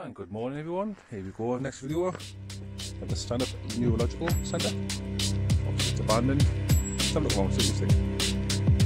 And good morning everyone, here we go, next video at the Stanhope Neurological Centre. Obviously it's abandoned. Let's have a look around, see what you think.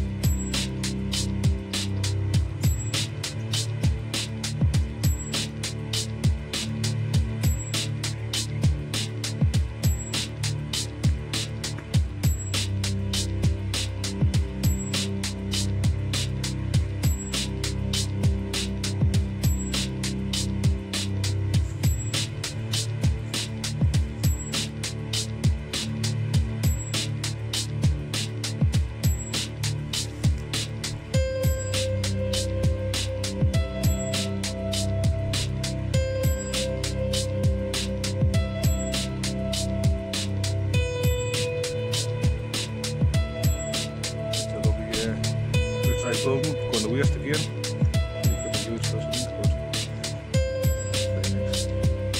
Building, going to waste again. It could be used for something, but very nice.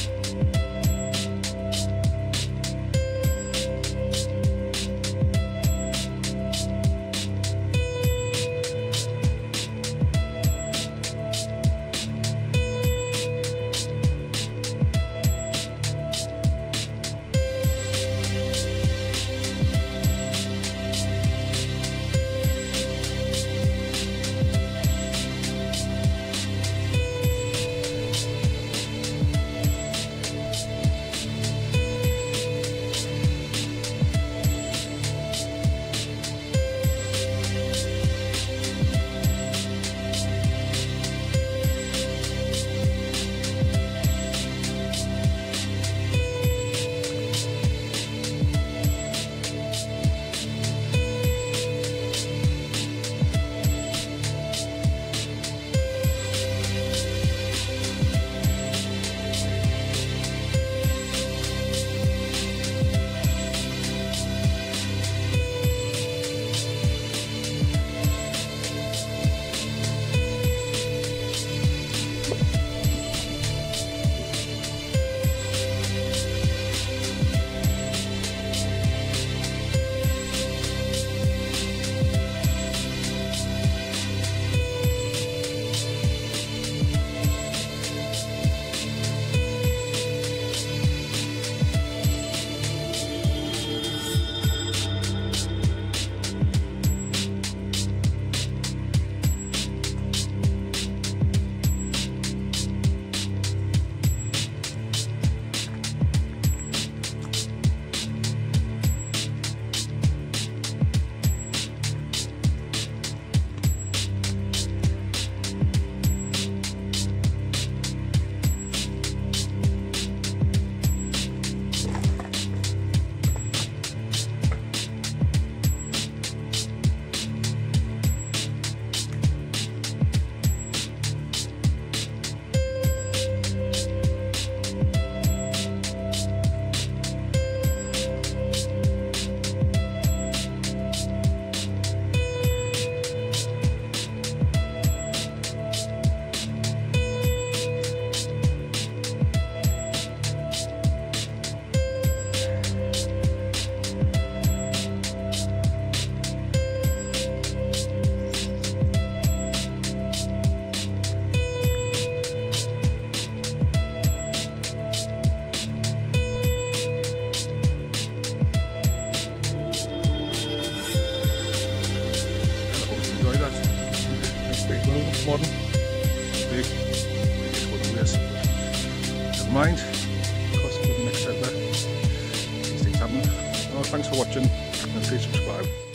Modern, big, we just go to waste. Never mind, cost of the next set there. These things happen. Well, thanks for watching and please subscribe.